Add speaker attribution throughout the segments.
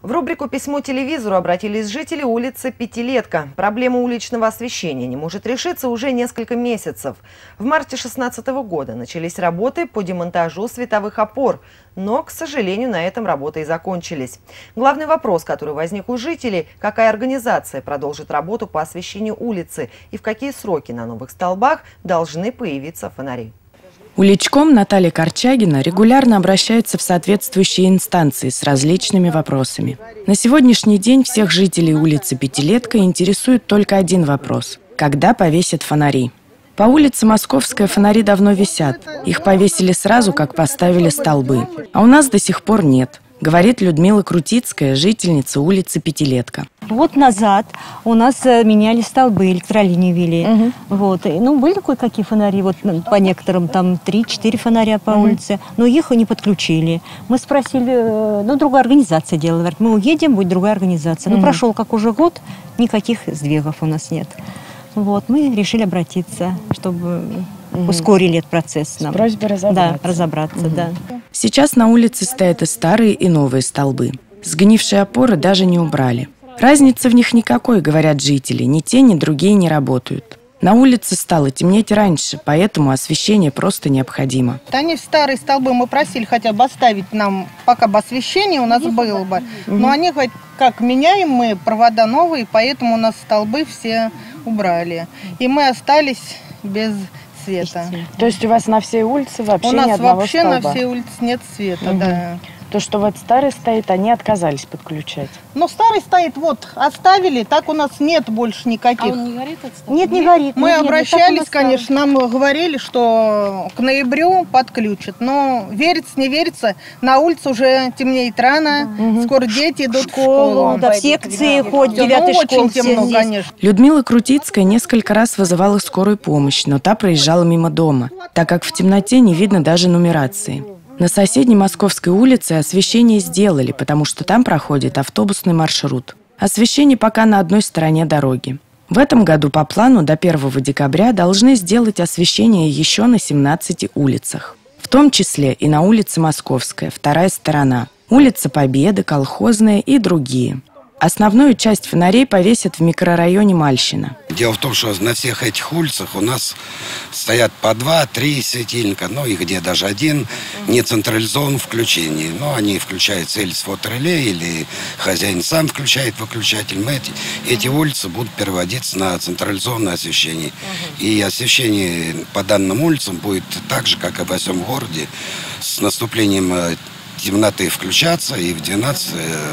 Speaker 1: В рубрику «Письмо телевизору» обратились жители улицы Пятилетка. Проблема уличного освещения не может решиться уже несколько месяцев. В марте 2016 года начались работы по демонтажу световых опор, но, к сожалению, на этом работы и закончились. Главный вопрос, который возник у жителей – какая организация продолжит работу по освещению улицы и в какие сроки на новых столбах должны появиться фонари.
Speaker 2: Уличком Наталья Корчагина регулярно обращается в соответствующие инстанции с различными вопросами. На сегодняшний день всех жителей улицы Пятилетка интересует только один вопрос – когда повесят фонари? По улице Московская фонари давно висят. Их повесили сразу, как поставили столбы. А у нас до сих пор нет, говорит Людмила Крутицкая, жительница улицы Пятилетка.
Speaker 3: Год назад у нас меняли столбы, электролинию вели. Вот. Ну, были кое-какие фонари, вот по некоторым там 3-4 фонаря по улице, но их не подключили. Мы спросили, ну, другая организация делала. Говорит, мы уедем, будет другая организация. Но прошел как уже год, никаких сдвигов у нас нет. Вот, мы решили обратиться, чтобы ускорили этот процесс нам.
Speaker 2: С просьбой разобраться.
Speaker 3: Да, разобраться, да.
Speaker 2: Сейчас на улице стоят и старые, и новые столбы. Сгнившие опоры даже не убрали. Разницы в них никакой, говорят жители. Ни те, ни другие не работают. На улице стало темнеть раньше, поэтому освещение просто необходимо.
Speaker 4: Они старые столбы, мы просили хотя бы оставить нам, пока бы освещение у нас было бы. Но они говорят, как меняем мы провода новые, поэтому у нас столбы все убрали. И мы остались без света.
Speaker 2: То есть у вас на всей улице вообще
Speaker 4: у нас
Speaker 2: ни одного
Speaker 4: вообще
Speaker 2: столба?
Speaker 4: На всей улице нет света, да.
Speaker 2: То, что вот старый стоит, они отказались подключать.
Speaker 4: Ну, старый стоит, вот, оставили, так у нас нет больше никаких.
Speaker 3: А он не горит этот столб? Нет, не горит.
Speaker 4: Мы обращались, конечно, нам говорили, что к ноябрю подключат. Но верится, не верится, на улице уже темнеет рано, скоро дети идут в школу.
Speaker 3: Да, в секции ходят, 9-й школы.
Speaker 4: Очень темно, конечно.
Speaker 2: Людмила Крутицкая несколько раз вызывала скорую помощь, но та проезжала мимо дома, так как в темноте не видно даже нумерации. На соседней Московской улице освещение сделали, потому что там проходит автобусный маршрут. Освещение пока на одной стороне дороги. В этом году по плану до 1 декабря должны сделать освещение еще на 17 улицах. В том числе и на улице Московская, вторая сторона, улица Победы, Колхозная и другие. Основную часть фонарей повесят в микрорайоне Мальщина.
Speaker 5: Дело в том, что на всех этих улицах у нас стоят по 2-3 светильника, ну и где даже один не централизован в включении. Но они включаются или с фотореле, или хозяин сам включает выключатель. Эти улицы будут переводиться на централизованное освещение. И освещение по данным улицам будет так же, как и во всем городе, с наступлением темноты включаться и в 12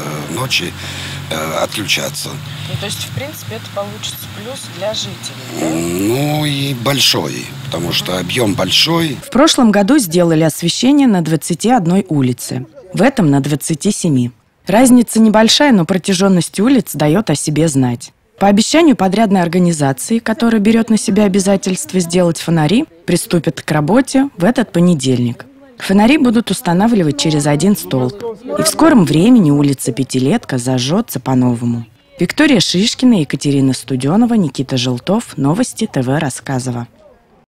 Speaker 5: ночи отключаться.
Speaker 2: Ну, то есть, в принципе, это получится плюс для жителей, да?
Speaker 5: Ну и большой, потому что объем большой.
Speaker 2: В прошлом году сделали освещение на 21 улице, в этом на 27. Разница небольшая, но протяженность улиц дает о себе знать. По обещанию подрядной организации, которая берет на себя обязательство сделать фонари, приступят к работе в этот понедельник. Фонари будут устанавливать через один столб. И в скором времени улица Пятилетка зажжется по-новому. Виктория Шишкина, Екатерина Студенова, Никита Желтов. Новости ТВ Рассказово.